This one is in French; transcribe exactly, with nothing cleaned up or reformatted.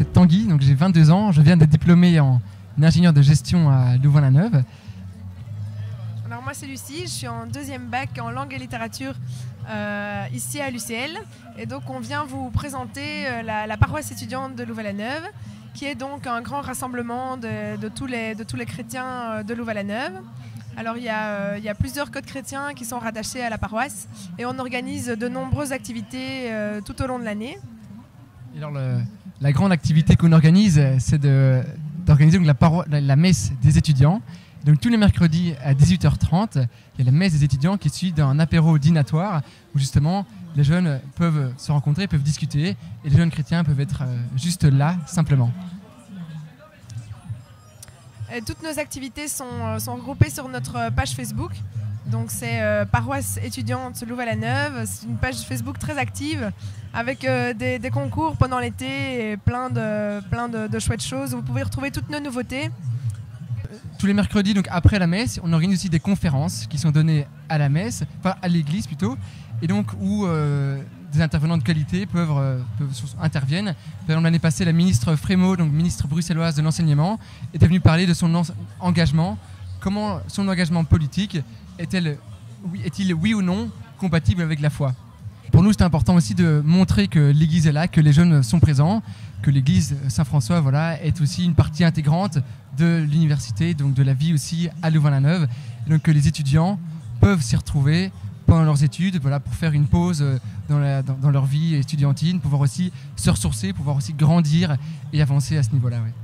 c'est Tanguy, donc j'ai vingt-deux ans, je viens d'être diplômé en ingénieur de gestion à Louvain-la-Neuve. Alors moi c'est Lucie, je suis en deuxième bac en langue et littérature euh, ici à l'U C L. Et donc on vient vous présenter euh, la, la paroisse étudiante de Louvain-la-Neuve, qui est donc un grand rassemblement de, de, tous, les, de tous les chrétiens de Louvain-la-Neuve. Alors il y, a, euh, il y a plusieurs codes chrétiens qui sont rattachés à la paroisse et on organise de nombreuses activités euh, tout au long de l'année. Alors le, la grande activité qu'on organise, c'est d'organiser la, la, la messe des étudiants. Donc tous les mercredis à dix-huit heures trente, il y a la messe des étudiants qui est suivie d'un apéro dînatoire où justement les jeunes peuvent se rencontrer, peuvent discuter et les jeunes chrétiens peuvent être euh, juste là simplement. Et toutes nos activités sont, sont regroupées sur notre page Facebook. Donc c'est euh, Paroisse étudiante Louvain-la-Neuve. C'est une page Facebook très active avec euh, des, des concours pendant l'été et plein, de, plein de, de chouettes choses. Vous pouvez retrouver toutes nos nouveautés. Tous les mercredis, donc après la messe, on organise aussi des conférences qui sont données à la messe, enfin à l'église plutôt, et donc où euh, des intervenants de qualité peuvent, euh, peuvent interviennent. Par exemple, l'année passée, la ministre Frémaux, donc ministre bruxelloise de l'enseignement, était venue parler de son engagement. Comment son engagement politique est-il est oui ou non compatible avec la foi? Pour nous, c'est important aussi de montrer que l'Église est là, que les jeunes sont présents, que l'Église Saint-François voilà, est aussi une partie intégrante de l'université, donc de la vie aussi à Louvain-la-Neuve. Donc que les étudiants peuvent s'y retrouver pendant leurs études, voilà, pour faire une pause dans, la, dans, dans leur vie étudiantine, pouvoir aussi se ressourcer, pouvoir aussi grandir et avancer à ce niveau-là. Ouais.